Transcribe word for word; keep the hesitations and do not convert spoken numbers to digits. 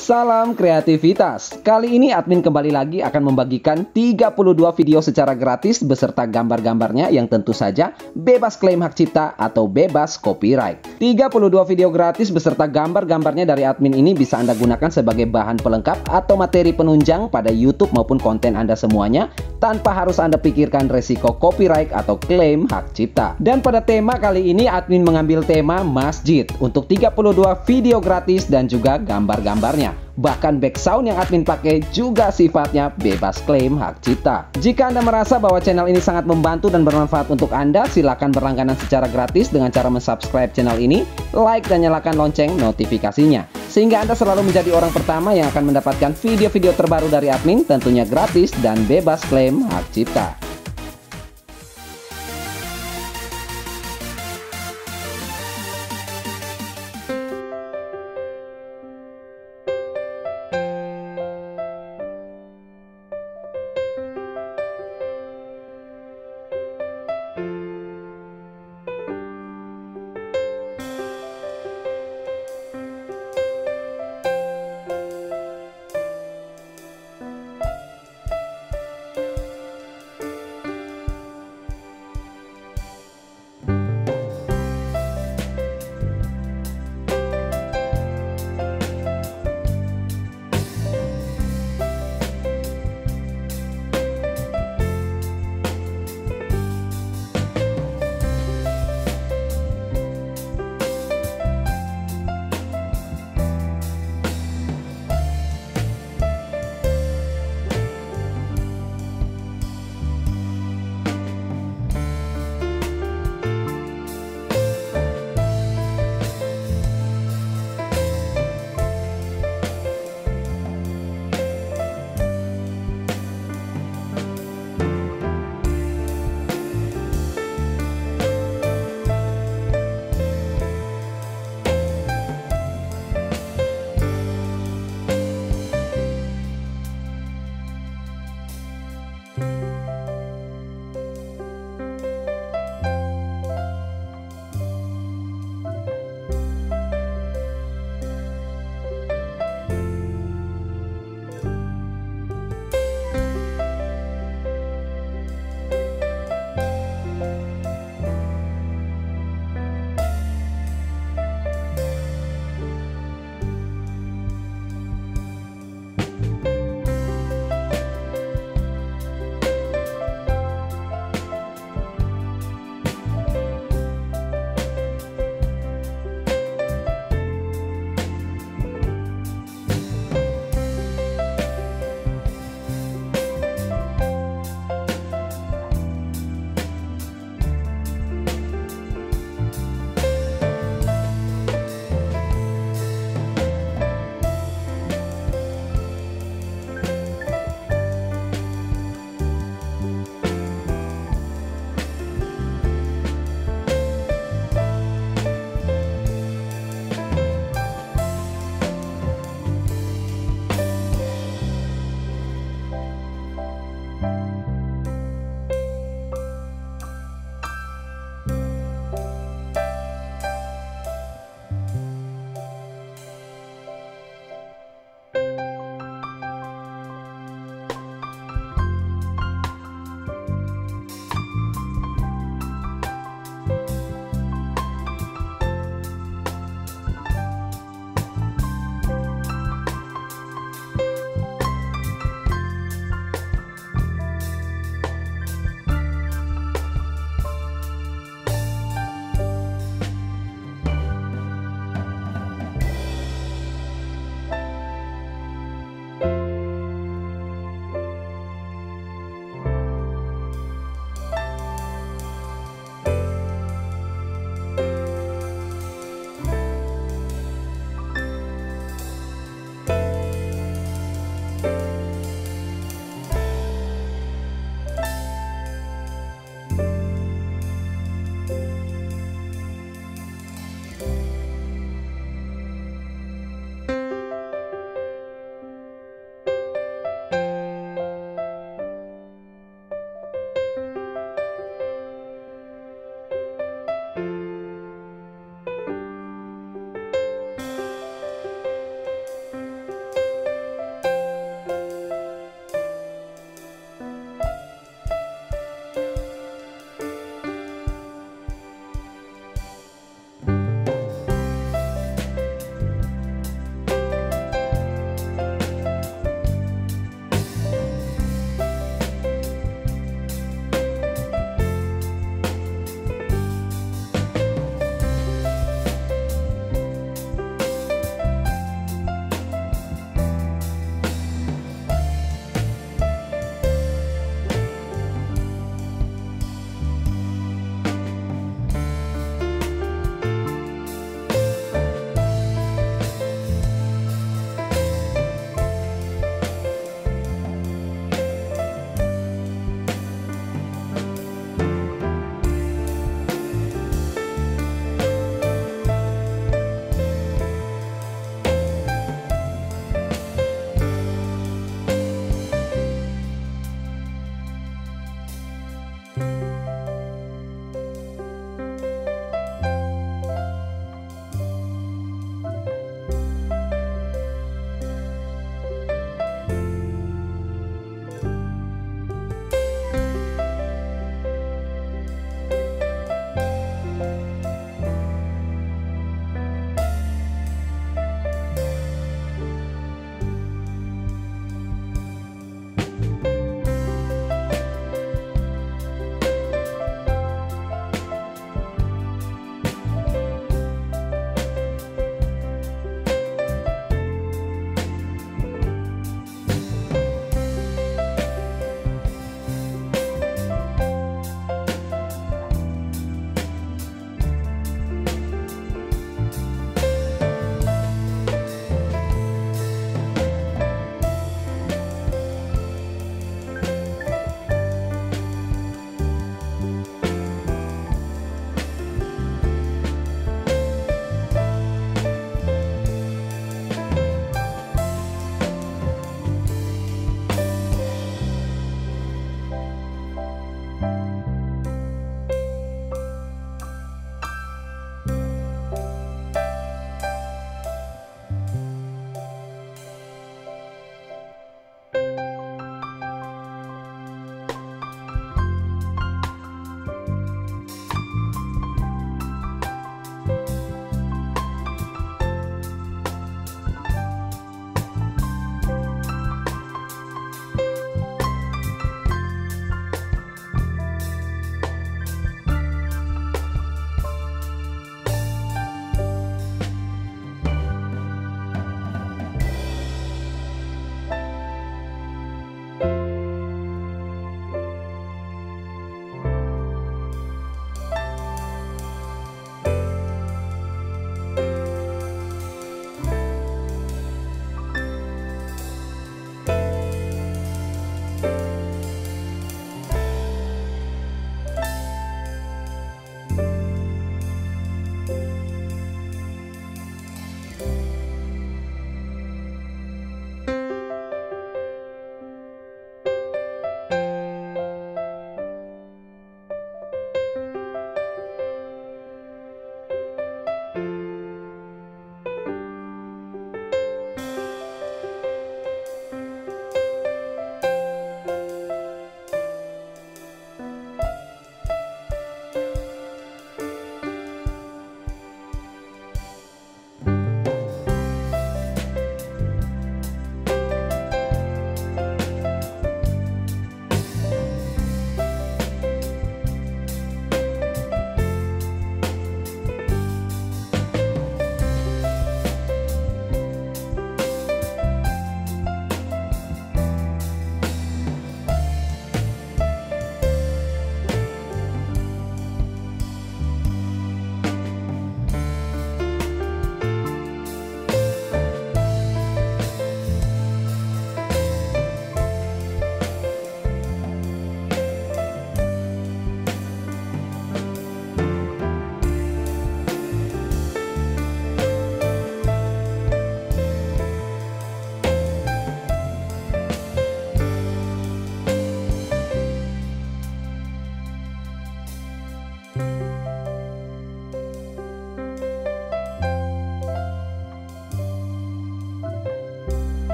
Salam kreativitas. Kali ini admin kembali lagi akan membagikan tiga puluh dua video secara gratis beserta gambar-gambarnya yang tentu saja bebas klaim hak cipta atau bebas copyright. tiga puluh dua video gratis beserta gambar-gambarnya dari admin ini bisa Anda gunakan sebagai bahan pelengkap atau materi penunjang pada YouTube maupun konten Anda semuanya tanpa harus Anda pikirkan resiko copyright atau klaim hak cipta. Dan pada tema kali ini admin mengambil tema masjid untuk tiga puluh dua video gratis dan juga gambar-gambarnya. Bahkan background yang admin pakai juga sifatnya bebas klaim hak cipta. Jika Anda merasa bahwa channel ini sangat membantu dan bermanfaat untuk Anda, silakan berlangganan secara gratis dengan cara mensubscribe channel ini, like dan nyalakan lonceng notifikasinya. Sehingga Anda selalu menjadi orang pertama yang akan mendapatkan video-video terbaru dari admin, tentunya gratis dan bebas klaim hak cipta.